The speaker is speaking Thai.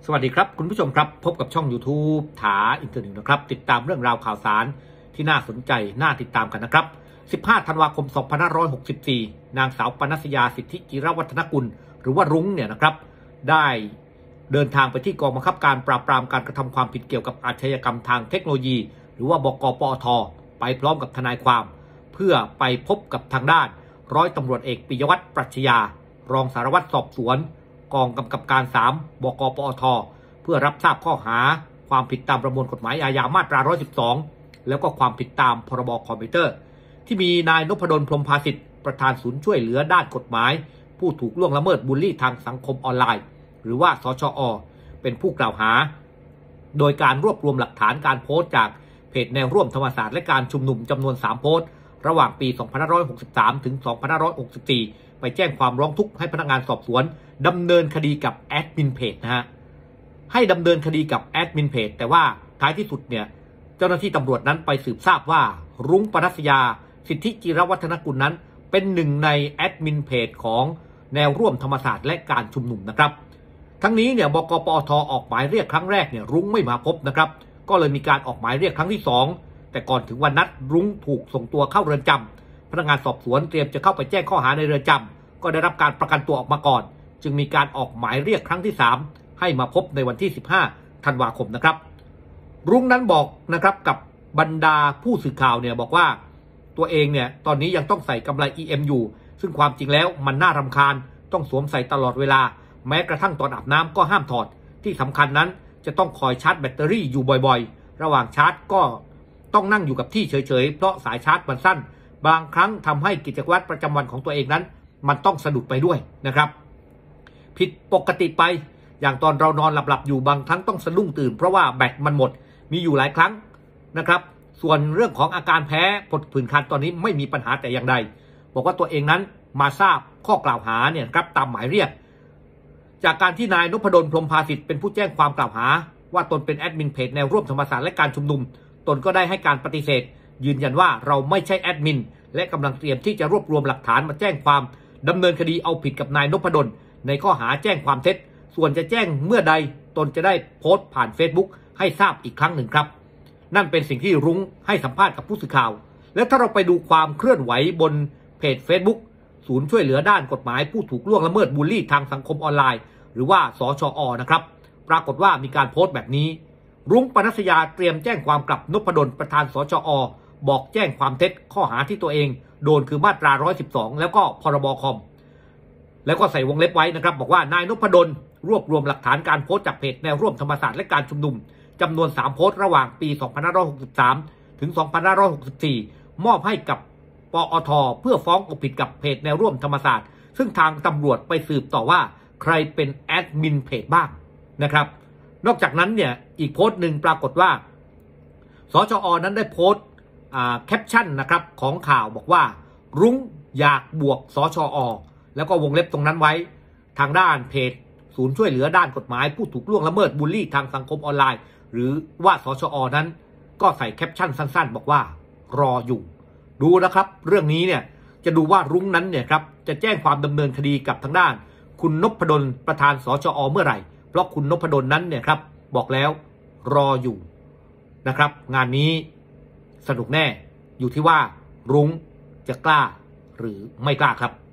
สวัสดีครับคุณผู้ชมครับพบกับช่อง YouTube ถาอินเตอร์เน็ตนะครับติดตามเรื่องราวข่าวสารที่น่าสนใจน่าติดตามกันนะครับ15 ธันวาคม 2564 นางสาวปนัสยาสิทธิจิรวัฒนกุลหรือว่ารุ้งเนี่ยนะครับได้เดินทางไปที่กองบังคับการปราบปรามการกระทำความผิดเกี่ยวกับอาชญากรรมทางเทคโนโลยีหรือว่าบกปอทไปพร้อมกับทนายความเพื่อไปพบกับทางด้านร้อยตำรวจเอกปิยวัฒน์ปรัชญารองสารวัตรสอบสวนกองกำกับการ3บกปอทเพื่อรับทราบข้อหาความผิดตามประมวลกฎหมายอาญามาตรา112แล้วก็ความผิดตามพรบคอมพิวเตอร์ที่มีนายนพดลพรหมภาสิทธิ์ประธานศูนย์ช่วยเหลือด้านกฎหมายผู้ถูกล่วงละเมิดบูลลี่ทางสังคมออนไลน์หรือว่าสชอ.เป็นผู้กล่าวหาโดยการรวบรวมหลักฐานการโพสต์จากเพจแนวร่วมธรรมศาสตร์และการชุมนุมจำนวน3โพสต์ระหว่างปี 2563 ถึง 2564 ไปแจ้งความร้องทุกข์ให้พนักงานสอบสวนดำเนินคดีกับแอดมินเพจนะฮะให้ดำเนินคดีกับแอดมินเพจแต่ว่าท้ายที่สุดเนี่ยเจ้าหน้าที่ตำรวจนั้นไปสืบทราบว่ารุ้งปนัสยาสิทธิจิรวัฒนกุลนั้นเป็นหนึ่งในแอดมินเพจของแนวร่วมธรรมศาสตร์และการชุมนุมนะครับทั้งนี้เนี่ยบกปอทออกหมายเรียกครั้งแรกเนี่ยรุ้งไม่มาพบนะครับก็เลยมีการออกหมายเรียกครั้งที่2แต่ก่อนถึงวันนัดรุ้งถูกส่งตัวเข้าเรือนจำพนักงานสอบสวนเตรียมจะเข้าไปแจ้งข้อหาในเรือนจำก็ได้รับการประกันตัวออกมาก่อนจึงมีการออกหมายเรียกครั้งที่3ให้มาพบในวันที่15 ธันวาคมนะครับรุ้งนั้นบอกนะครับกับบรรดาผู้สื่อข่าวเนี่ยบอกว่าตัวเองเนี่ยตอนนี้ยังต้องใส่กำไร EM อยู่ซึ่งความจริงแล้วมันน่ารำคาญต้องสวมใส่ตลอดเวลาแม้กระทั่งตอนอาบน้ำก็ห้ามถอดที่สำคัญนั้นจะต้องคอยชาร์จแบตเตอรี่อยู่บ่อยๆระหว่างชาร์จก็ต้องนั่งอยู่กับที่เฉยๆเพราะสายชาร์จมันสั้นบางครั้งทำให้กิจวัตรประจำวันของตัวเองนั้นมันต้องสะดุดไปด้วยนะครับผิดปกติไปอย่างตอนเรานอนหลับๆอยู่บางครั้งต้องสะดุ้งตื่นเพราะว่าแบตมันหมดมีอยู่หลายครั้งนะครับส่วนเรื่องของอาการแพ้ผดผื่นคันตอนนี้ไม่มีปัญหาแต่อย่างใดบอกว่าตัวเองนั้นมาทราบข้อกล่าวหาเนี่ยครับตามหมายเรียกจากการที่นายนพดลพรหมภาสิทธิ์เป็นผู้แจ้งความกล่าวหาว่าตนเป็นแอดมินเพจแนวร่วมธรรมศาสตร์และการชุมนุมตนก็ได้ให้การปฏิเสธยืนยันว่าเราไม่ใช่แอดมินและกำลังเตรียมที่จะรวบรวมหลักฐานมาแจ้งความดำเนินคดีเอาผิดกับนายนพดลในข้อหาแจ้งความเท็จส่วนจะแจ้งเมื่อใดตนจะได้โพสต์ผ่าน Facebook ให้ทราบอีกครั้งหนึ่งครับนั่นเป็นสิ่งที่รุ้งให้สัมภาษณ์กับผู้สื่อข่าวและถ้าเราไปดูความเคลื่อนไหวบนเพจ Facebook ศูนย์ช่วยเหลือด้านกฎหมายผู้ถูกล่วงละเมิดบูลลี่ทางสังคมออนไลน์หรือว่าสชอ.นะครับปรากฏว่ามีการโพสต์แบบนี้รุ้งปนัสยาเตรียมแจ้งความกลับนพดลประธานสชอ.บอกแจ้งความเท็จข้อหาที่ตัวเองโดนคือมาตรา112แล้วก็พรบคอมแล้วก็ใส่วงเล็บไว้นะครับบอกว่านายนพดลรวบรวมหลักฐานการโพสต์จากเพจแนวร่วมธรรมศาสตร์และการชุมนุมจำนวน3โพสต์ระหว่างปี 2563 ถึง 2564 มอบให้กับปอท.เพื่อฟ้องเอาผิดกับเพจแนวร่วมธรรมศาสตร์ซึ่งทางตำรวจไปสืบต่อว่าใครเป็นแอดมินเพจบ้างนะครับนอกจากนั้นเนี่ยอีกโพสต์หนึ่งปรากฏว่าสชอ.นั้นได้โพสต์แคปชั่นนะครับของข่าวบอกว่ารุ้งอยากบวกสชอ.แล้วก็วงเล็บตรงนั้นไว้ทางด้านเพจศูนย์ช่วยเหลือด้านกฎหมายผู้ถูกล่วงละเมิดบูลลี่ทางสังคมออนไลน์หรือว่าสชอ.นั้นก็ใส่แคปชั่นสั้นๆบอกว่ารออยู่ดูนะครับเรื่องนี้เนี่ยจะดูว่ารุ้งนั้นเนี่ยครับจะแจ้งความดำเนินคดีกับทางด้านคุณนพดลประธานสชอ.เมื่อไหร่เพราะคุณนพดลนั้นเนี่ยครับบอกแล้วรออยู่นะครับงานนี้สนุกแน่อยู่ที่ว่ารุ้งจะกล้าหรือไม่กล้าครับ